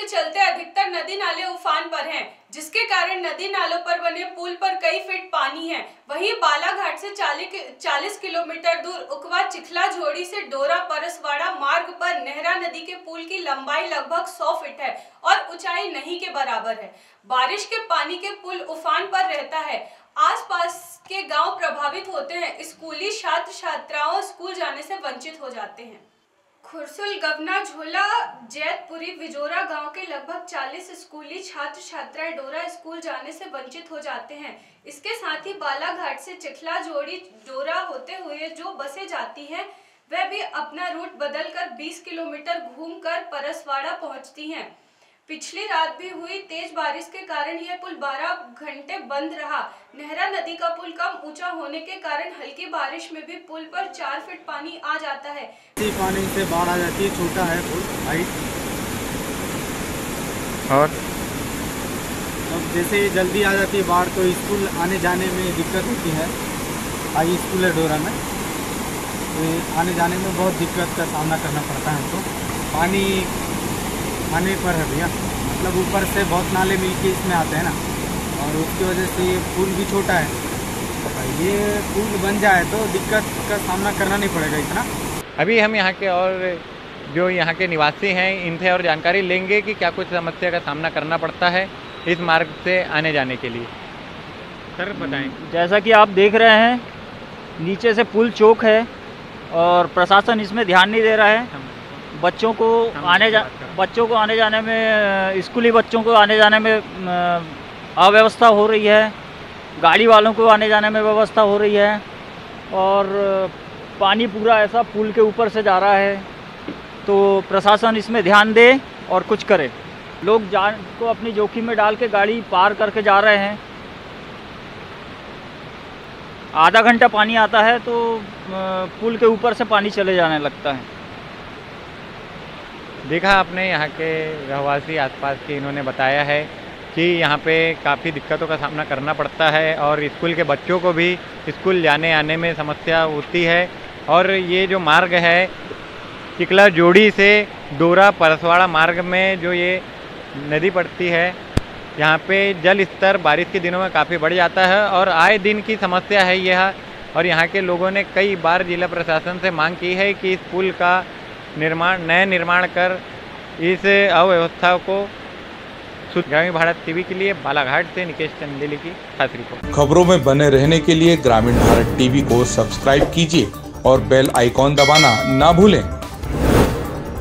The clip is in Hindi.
चलते अधिकतर नदी नाले उफान पर हैं, जिसके कारण नदी नालों पर बने पुल पर कई फीट पानी है। वहीं बालाघाट से 40 किलोमीटर दूर उकवा चिखला झोड़ी से डोरा परसवाड़ा मार्ग पर नेहरा नदी के पुल की लंबाई लगभग 100 फीट है और ऊंचाई नहीं के बराबर है। बारिश के पानी के पुल उफान पर रहता है। आसपास के गांव प्रभावित होते हैं। स्कूली छात्र छात्राओं स्कूल जाने से वंचित हो जाते हैं। खुरसुल गवना झोला जैतपुरी विजोरा गांव के लगभग 40 स्कूली छात्र छात्राएं डोरा स्कूल जाने से वंचित हो जाते हैं। इसके साथ ही बालाघाट से चिखला जोड़ी डोरा होते हुए जो बसें जाती हैं वह भी अपना रूट बदलकर 20 किलोमीटर घूमकर परसवाड़ा पहुंचती हैं। पिछली रात भी हुई तेज बारिश के कारण यह पुल 12 घंटे बंद रहा। नेहरा नदी का पुल कम ऊंचा होने के कारण हल्की बारिश में भी पुल पर 4 फीट पानी आ जाता है। पानी से बाढ़ आ जाती है, छोटा है पुल हाइट, और अब जैसे जल्दी आ जाती है बाढ़ तो स्कूल आने जाने में दिक्कत होती है। हाई स्कूल है डोरा में, तो आने जाने में बहुत दिक्कत का सामना करना पड़ता है हमको। पानी आने पर है भैया, मतलब ऊपर से बहुत नाले मिलके इसमें आते हैं ना, और उसकी वजह से ये पुल भी छोटा है। ये पुल बन जाए तो दिक्कत का सामना करना नहीं पड़ेगा इतना। अभी हम यहाँ के और जो यहाँ के निवासी हैं इनसे और जानकारी लेंगे कि क्या कुछ समस्या का सामना करना पड़ता है इस मार्ग से आने जाने के लिए। सर बताएं। जैसा कि आप देख रहे हैं नीचे से पुल चौक है और प्रशासन इसमें ध्यान नहीं दे रहा है। बच्चों को आने जाने में, स्कूली बच्चों को आने जाने में अव्यवस्था हो रही है, गाड़ी वालों को आने जाने में व्यवस्था हो रही है, और पानी पूरा ऐसा पुल के ऊपर से जा रहा है। तो प्रशासन इसमें ध्यान दे और कुछ करे। लोग जान को अपनी जोखिम में डाल के गाड़ी पार करके जा रहे हैं। आधा घंटा पानी आता है तो पुल के ऊपर से पानी चले जाने लगता है। देखा आपने यहाँ के रहवासी आसपास के, इन्होंने बताया है कि यहाँ पे काफ़ी दिक्कतों का सामना करना पड़ता है और स्कूल के बच्चों को भी स्कूल जाने आने में समस्या होती है। और ये जो मार्ग है चिखला जोड़ी से डोरा परसवाड़ा मार्ग में जो ये नदी पड़ती है, यहाँ पे जल स्तर बारिश के दिनों में काफ़ी बढ़ जाता है और आए दिन की समस्या है यह। और यहाँ के लोगों ने कई बार जिला प्रशासन से मांग की है कि इस पुल का नया निर्माण कर इस अव्यवस्था को। ग्रामीण भारत टीवी के लिए बालाघाट से निकेश चंदेली की खास रिपोर्ट। खबरों में बने रहने के लिए ग्रामीण भारत टीवी को सब्सक्राइब कीजिए और बेल आइकॉन दबाना ना भूलें।